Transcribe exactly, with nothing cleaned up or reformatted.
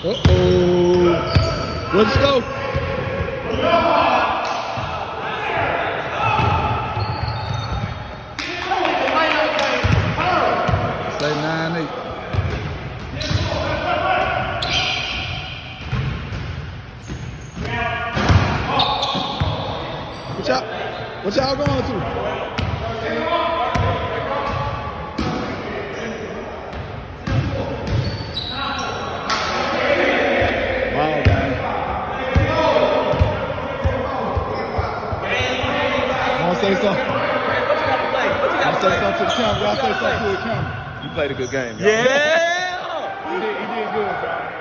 Uh-oh. Let's go. Say nine eight. What y'all, what y'all going to? Wow, man. I want to say something. I want to say something to the camera. Y'all say something to the camera. You played a good game, y'all. Yeah! He did, he did good, bro.